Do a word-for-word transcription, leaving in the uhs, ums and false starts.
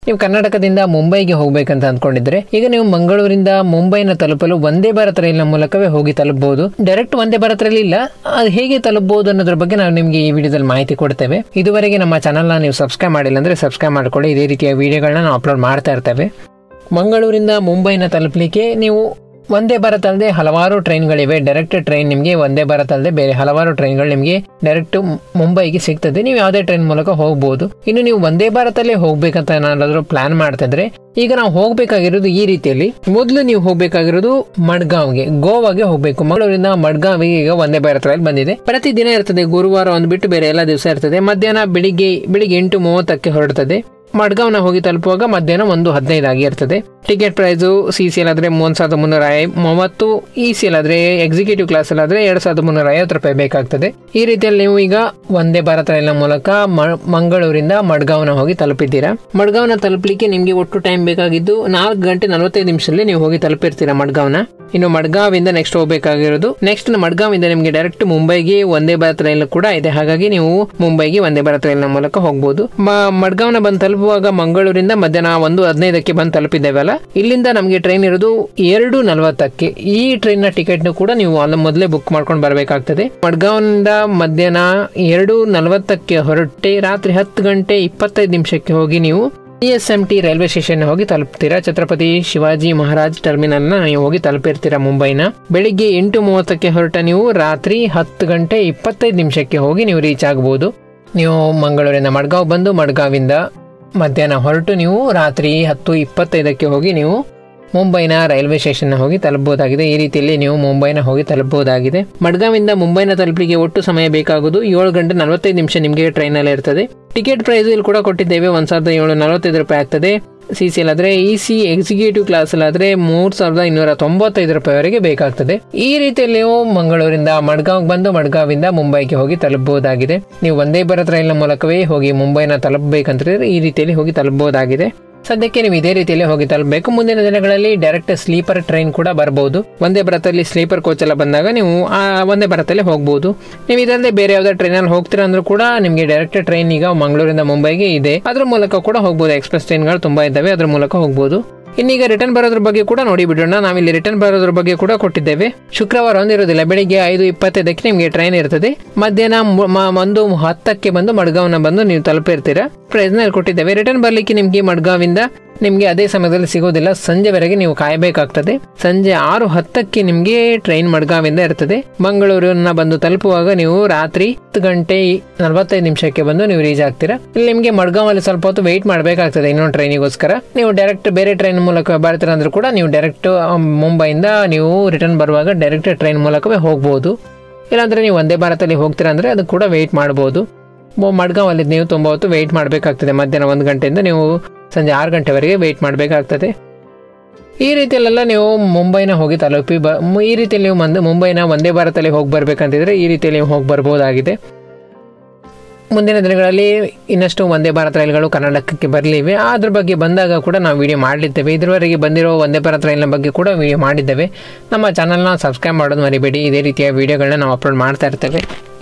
ನೀವು ಕರ್ನಾಟಕದಿಂದ ಮುಂಬೈಗೆ ಹೋಗ್ಬೇಕಂತ ಅಂದ್ಕೊಂಡಿದ್ರೆ ಈಗ ನೀವು ಮಂಗಳೂರಿಂದ ಮುಂಬೈನ ತಲುಪಲು ವಂದೇ ಭಾರತ್ ರೈಲಿನ ಮೂಲಕವೇ ಹೋಗಿ ತಲುಪಬಹುದು. ಡೈರೆಕ್ಟ್ ವಂದೇ ಭಾರತ್ ರೈಲ್ ಇಲ್ಲ, ಅದು ಹೇಗೆ ತಲುಪಬಹುದು ಅನ್ನೋದ್ರ ಬಗ್ಗೆ ನಾವು ನಿಮಗೆ ಈ ವಿಡಿಯೋದಲ್ಲಿ ಮಾಹಿತಿ ಕೊಡ್ತೇವೆ. ಇದುವರೆಗೆ ನಮ್ಮ ಚಾನಲ್ನ ನೀವು ಸಬ್ಸ್ಕ್ರೈಬ್ ಮಾಡಿಲ್ಲ ಅಂದ್ರೆ ಸಬ್ಸ್ಕ್ರೈಬ್ ಮಾಡ್ಕೊಳ್ಳಿ. ಇದೇ ರೀತಿಯ ವಿಡಿಯೋಗಳನ್ನ ನಾವು ಅಪ್ಲೋಡ್ ಮಾಡ್ತಾ ಇರ್ತೇವೆ. ಮಂಗಳೂರಿಂದ ಮುಂಬೈನ ತಲುಪಲಿಕ್ಕೆ ನೀವು ವಂದೇ ಭಾರತ್ ಅಲ್ಲದೆ ಹಲವಾರು ಟ್ರೈನ್ಗಳಿವೆ. ಡೈರೆಕ್ಟ್ ಟ್ರೈನ್ ನಿಮಗೆ ವಂದೇ ಭಾರತ್ ಅಲ್ಲದೆ ಬೇರೆ ಹಲವಾರು ಟ್ರೈನ್ಗಳು ನಿಮಗೆ ಡೈರೆಕ್ಟ್ ಮುಂಬೈಗೆ ಸಿಗ್ತದೆ. ನೀವು ಯಾವುದೇ ಟ್ರೈನ್ ಮೂಲಕ ಹೋಗ್ಬೋದು. ಇನ್ನು ನೀವು ವಂದೇ ಭಾರತ್ ಅಲ್ಲೇ ಹೋಗ್ಬೇಕಂತ ಏನಾದರೂ ಪ್ಲಾನ್ ಮಾಡ್ತಿದ್ರೆ ಈಗ ನಾವು ಹೋಗ್ಬೇಕಾಗಿರೋದು ಈ ರೀತಿಯಲ್ಲಿ. ಮೊದಲು ನೀವು ಹೋಗ್ಬೇಕಾಗಿರೋದು ಮಡ್ಗಾವ್ಗೆ, ಗೋವಾಗೆ ಹೋಗ್ಬೇಕು. ಮಂಗಳೂರಿಂದ ಮಡ್ಗಾವಿಗೆ ಈಗ ವಂದೇ ಭಾರತ್ ರೈಲ್ ಬಂದಿದೆ. ಪ್ರತಿ ದಿನ ಇರ್ತದೆ, ಗುರುವಾರ ಒಂದು ಬಿಟ್ಟು ಬೇರೆ ಎಲ್ಲ ದಿವಸ ಇರ್ತದೆ. ಮಧ್ಯಾಹ್ನ ಬೆಳಿಗ್ಗೆ ಬೆಳಿಗ್ಗೆ ಎಂಟು ಮೂವತ್ತಕ್ಕೆ ಹೊರಡ್ತದೆ. ಮಡ್ಗಾವ್ನ ಹೋಗಿ ತಲುಪುವಾಗ ಮಧ್ಯಾಹ್ನ ಒಂದು ಹದಿನೈದು ಆಗಿ ಇರ್ತದೆ. Ticket price C C L ಆದ್ರೆ ಮೂವತ್ತು ಸಾವಿರದ ಮುನ್ನೂರ ಮೂವತ್ತು, ಇ ಸಿ ಎಲ್ ಆದ್ರೆ ಎಕ್ಸಿಕ್ಯೂಟಿವ್ ಕ್ಲಾಸ್ ಅಲ್ಲಿ ಆದ್ರೆ ಎರಡ್ ಸಾವಿರದ ಮುನ್ನೂರ ಐವತ್ತು ರೂಪಾಯಿ ಬೇಕಾಗ್ತದೆ. ಈ ರೀತಿಯಲ್ಲಿ ನೀವು ಈಗ ವಂದೇ ಭಾರತ್ ರೈಲ್ನ ಮೂಲಕ ಮಂಗಳೂರಿಂದ ಮಡ್ಗಾವ್ನ ಹೋಗಿ ತಲುಪಿದ್ದೀರಾ. ಮಡ್ಗಾವ್ನ ತಲುಪಲಿಕ್ಕೆ ನಿಮ್ಗೆ ಒಟ್ಟು ಟೈಮ್ ಬೇಕಾಗಿದ್ದು ನಾಲ್ಕು ಗಂಟೆ ನಲವತ್ತೈದು ನಿಮಿಷದಲ್ಲಿ ನೀವು ಹೋಗಿ ತಲುಪಿರ್ತೀರಾ ಮಡ್ಗಾವ್ನ. ಇನ್ನು ಮಡ್ಗಾವಿಂದ ನೆಕ್ಸ್ಟ್ ಹೋಗ್ಬೇಕಾಗಿರೋದು ನೆಕ್ಸ್ಟ್ ಮಡ್ಗಾವಿಂದ ನಿಮ್ಗೆ ಡೈರೆಕ್ಟ್ ಮುಂಬೈಗೆ ವಂದೇ ಭಾರತ್ ರೈಲ್ ಕೂಡ ಇದೆ. ಹಾಗಾಗಿ ನೀವು ಮುಂಬೈಗೆ ವಂದೇ ಭಾರತ್ ರೈಲ್ನ ಮೂಲಕ ಹೋಗ್ಬೋದು. ಮಡ್ಗಾವ್ನ ಬಂದು ತಲುಪುವಾಗ ಮಂಗಳೂರಿಂದ ಮಧ್ಯಾಹ್ನ ಒಂದು ಹದಿನೈದಕ್ಕೆ ಬಂದು ತಲುಪಿದ್ದೇವಲ್ಲ, ಇಲ್ಲಿಂದ ನಮಗೆ ಟ್ರೈನ್ ಇರೋದು ಎರಡು ನಲವತ್ತಕ್ಕೆ. ಈ ಟ್ರೈನ್ ನ ಟಿಕೆಟ್ ಕೂಡ ನೀವು ಅಲ್ಲಿ ಮೊದಲೇ ಬುಕ್ ಮಾಡ್ಕೊಂಡು ಬರಬೇಕಾಗ್ತದೆ. ಮಡ್ಗಾವ್ನಿಂದ ಮಧ್ಯಾಹ್ನ ಎರಡು ನಲವತ್ತಕ್ಕೆ ಹೊರಟೆ ರಾತ್ರಿ ಹತ್ತು ಗಂಟೆ ಇಪ್ಪತ್ತೈದು ನಿಮಿಷಕ್ಕೆ ಹೋಗಿ ನೀವು C S M T railway station ಹೋಗಿ ತಲುಪ್ತೀರಾ. ಛತ್ರಪತಿ ಶಿವಾಜಿ ಮಹಾರಾಜ್ ಟರ್ಮಿನಲ್ ನ ನೀವು ಹೋಗಿ ತಲುಪಿರ್ತೀರಾ ಮುಂಬೈನ. ಬೆಳಿಗ್ಗೆ ಎಂಟು ಮೂವತ್ತಕ್ಕೆ ಹೊರಟ ನೀವು ರಾತ್ರಿ ಹತ್ತು ಗಂಟೆ ಇಪ್ಪತ್ತೈದು ನಿಮಿಷಕ್ಕೆ ಹೋಗಿ ನೀವು ರೀಚ್ ಆಗಬಹುದು. ನೀವು ಮಂಗಳೂರಿನ ಮಡ್ಗಾವ್ ಬಂದು ಮಡ್ಗಾವಿಂದ ಮಧ್ಯಾಹ್ನ ಹೊರಟು ನೀವು ರಾತ್ರಿ ಹತ್ತು ಇಪ್ಪತ್ತೈದಕ್ಕೆ ಹೋಗಿ ನೀವು ಮುಂಬೈನ ರೈಲ್ವೆ ಸ್ಟೇಷನ್ ಹೋಗಿ ತಲುಪಬಹುದಾಗಿದೆ. ಈ ರೀತಿಯಲ್ಲಿ ನೀವು ಮುಂಬೈನ ಹೋಗಿ ತಲುಪಬಹುದಾಗಿದೆ. ಮಡ್ಗಾವಿಂದ ಮುಂಬೈನ ತಲುಪಲಿಕ್ಕೆ ಒಟ್ಟು ಸಮಯ ಬೇಕಾಗುವುದು ಏಳು ಗಂಟೆ ನಲವತ್ತೈದು ನಿಮಿಷ ನಿಮಗೆ ಟ್ರೈನ್ ಅಲ್ಲಿ ಇರ್ತದೆ. ಟಿಕೆಟ್ ಪ್ರೈಸ್ ಇಲ್ಲಿ ಕೂಡ ಕೊಟ್ಟಿದ್ದೇವೆ, ಒಂದ್ ಸಾವಿರದ ಏಳು ನಲವತ್ತೈದು ರೂಪಾಯಿ ಆಗ್ತದೆ. ಸಿ ಸಿ ಎಲ್ ಆದ್ರೆ ಇ ಸಿ ಎಕ್ಸಿಕ್ಯೂಟಿವ್ ಕ್ಲಾಸ್ ಆದ್ರೆ ಮೂರ್ ಸಾವಿರದ ಇನ್ನೂರ ತೊಂಬತ್ತೈದು ರೂಪಾಯಿವರೆಗೆ ಬೇಕಾಗ್ತದೆ. ಈ ರೀತಿಯಲ್ಲಿ ನೀವು ಮಂಗಳೂರಿಂದ ಮಡ್ಗಾವ್ ಬಂದು ಮಡ್ಗಾವಿಂದ ಮುಂಬೈಗೆ ಹೋಗಿ ತಲುಪಬಹುದಾಗಿದೆ. ನೀವು ವಂದೇ ಭಾರತ್ ರೈಲ್ನ ಮೂಲಕವೇ ಹೋಗಿ ಮುಂಬೈನ ತಲುಪಬೇಕಂತಂದ್ರೆ ಈ ರೀತಿಯಲ್ಲಿ ಹೋಗಿ ತಲುಪಬಹುದಾಗಿದೆ. ಸದ್ಯಕ್ಕೆ ನೀವು ಇದೇ ರೀತಿಯಲ್ಲಿ ಹೋಗಿ ತಲುಪಬೇಕು. ಮುಂದಿನ ದಿನಗಳಲ್ಲಿ ಡೈರೆಕ್ಟ್ ಸ್ಲೀಪರ್ ಟ್ರೈನ್ ಕೂಡ ಬರಬಹುದು. ವಂದೇ ಭಾರತ್ ಅಲ್ಲಿ ಸ್ಲೀಪರ್ ಕೋಚ್ ಎಲ್ಲ ಬಂದಾಗ ನೀವು ಆ ವಂದೇ ಭಾರತ್ ಅಲ್ಲಿ ಹೋಗಬಹುದು. ನೀವು ಇದಲ್ಲದೆ ಬೇರೆ ಯಾವ್ದಾದ್ರು ಟ್ರೈನ್ ಅಲ್ಲಿ ಹೋಗ್ತೀರಾ ಅಂದ್ರೂ ಕೂಡ ನಿಮಗೆ ಡೈರೆಕ್ಟ್ ಟ್ರೈನ್ ಈಗ ಮಂಗಳೂರಿಂದ ಮುಂಬೈಗೆ ಇದೆ, ಅದ್ರ ಮೂಲಕ ಕೂಡ ಹೋಗಬಹುದು. ಎಕ್ಸ್ಪ್ರೆಸ್ ಟ್ರೈನ್ಗಳು ತುಂಬಾ ಇದ್ದಾವೆ, ಅದ್ರ ಮೂಲಕ ಹೋಗಬಹುದು. ಇನ್ನೀಗ ರಿಟರ್ನ್ ಬರೋದ್ರ ಬಗ್ಗೆ ಕೂಡ ನೋಡಿ ಬಿಡೋಣ. ನಾವಿಲ್ಲಿ ರಿಟರ್ನ್ ಬರೋದ್ರ ಬಗ್ಗೆ ಕೂಡ ಕೊಟ್ಟಿದ್ದೇವೆ. ಶುಕ್ರವಾರ ಒಂದಿರೋದಿಲ್ಲ, ಬೆಳಿಗ್ಗೆ ಐದು ಇಪ್ಪತ್ತೈದಕ್ಕೆ ನಿಮಗೆ ಟ್ರೈನ್ ಇರ್ತದೆ. ಮಧ್ಯಾಹ್ನ ಒಂದು ಹತ್ತಕ್ಕೆ ಬಂದು ಮಡ್ಗಾವ್ನ ಬಂದು ನೀವು ತಲುಪಿರ್ತೀರಾ. ಪ್ರೈಸ್ ನಲ್ಲಿ ಕೊಟ್ಟಿದ್ದೇವೆ. ರಿಟರ್ನ್ ಬರ್ಲಿಕ್ಕೆ ನಿಮ್ಗೆ ಮಡ್ಗಾವಿಂದ ನಿಮ್ಗೆ ಅದೇ ಸಮಯದಲ್ಲಿ ಸಿಗೋದಿಲ್ಲ, ಸಂಜೆವರೆಗೆ ನೀವು ಕಾಯಬೇಕಾಗ್ತದೆ. ಸಂಜೆ ಆರು ಹತ್ತಕ್ಕೆ ನಿಮ್ಗೆ ಟ್ರೈನ್ ಮಡ್ಗಾವಿಂದ ಇರ್ತದೆ. ಮಂಗಳೂರನ್ನ ಬಂದು ತಲುಪುವಾಗ ನೀವು ರಾತ್ರಿ ಹತ್ತು ಗಂಟೆ ನಲವತ್ತೈದು ನಿಮಿಷಕ್ಕೆ ಬಂದು ನೀವು ರೀಚ್ ಆಗ್ತೀರಾ. ಇಲ್ಲಿ ನಿಮ್ಗೆ ಮಡ್ಗಾವಲ್ಲಿ ಸ್ವಲ್ಪ ಹೊತ್ತು ವೆಯ್ಟ್ ಮಾಡಬೇಕಾಗ್ತದೆ ಇನ್ನೊಂದು ಟ್ರೈನಿಗೋಸ್ಕರ. ನೀವು ಡೈರೆಕ್ಟ್ ಬೇರೆ ಟ್ರೈನ್ ಮೂಲಕ ಬರ್ತೀರ ಅಂದ್ರೂ ಕೂಡ ನೀವು ಡೈರೆಕ್ಟ್ ಮುಂಬೈಯಿಂದ ನೀವು ರಿಟರ್ನ್ ಬರುವಾಗ ಡೈರೆಕ್ಟ್ ಟ್ರೈನ್ ಮೂಲಕವೇ ಹೋಗ್ಬೋದು. ಇಲ್ಲಾಂದ್ರೆ ನೀವು ವಂದೇ ಭಾರತ್ ಅಲ್ಲಿ ಹೋಗ್ತೀರಾ ಅಂದ್ರೆ ಅದು ಕೂಡ ವೆಯ್ಟ್ ಮಾಡಬಹುದು. ಮಡ್ಗಾವಲ್ಲಿ ನೀವು ತುಂಬಾ ಹೊತ್ತು ವೆಯ್ಟ್ ಮಾಡಬೇಕಾಗ್ತದೆ. ಮಧ್ಯಾಹ್ನ ಒಂದು ಗಂಟೆಯಿಂದ ನೀವು ಸಂಜೆ ಆರು ಗಂಟೆವರೆಗೆ ವೆಯ್ಟ್ ಮಾಡಬೇಕಾಗ್ತದೆ. ಈ ರೀತಿಯಲ್ಲೆಲ್ಲ ನೀವು ಮುಂಬೈನ ಹೋಗಿ ತಲುಪಿ ಬ ಈ ರೀತಿಯಲ್ಲಿ ನೀವು ಮಂದ್ ಮುಂಬೈನ ವಂದೇ ಭಾರತ್ ಅಲ್ಲಿ ಹೋಗಿ ಬರ್ಬೇಕಂತಿದ್ರೆ ಈ ರೀತಿಯಲ್ಲಿ ನೀವು ಹೋಗಿ ಬರ್ಬೋದಾಗಿದೆ. ಮುಂದಿನ ದಿನಗಳಲ್ಲಿ ಇನ್ನಷ್ಟು ವಂದೇ ಭಾರತ್ ರೈಲ್ಗಳು ಕರ್ನಾಟಕಕ್ಕೆ ಬರಲಿವೆ. ಅದ್ರ ಬಗ್ಗೆ ಬಂದಾಗ ಕೂಡ ನಾವು ವಿಡಿಯೋ ಮಾಡಲಿದ್ದೇವೆ. ಇದುವರೆಗೆ ಬಂದಿರೋ ವಂದೇ ಭಾರತ್ ರೈಲ್ನ ಬಗ್ಗೆ ಕೂಡ ವಿಡಿಯೋ ಮಾಡಿದ್ದೇವೆ. ನಮ್ಮ ಚಾನಲ್ನ ಸಬ್ಸ್ಕ್ರೈಬ್ ಮಾಡೋದು ಮರಿಬೇಡಿ. ಇದೇ ರೀತಿಯ ವಿಡಿಯೋಗಳನ್ನ ನಾವು ಅಪ್ಲೋಡ್ ಮಾಡ್ತಾ ಇರ್ತೇವೆ.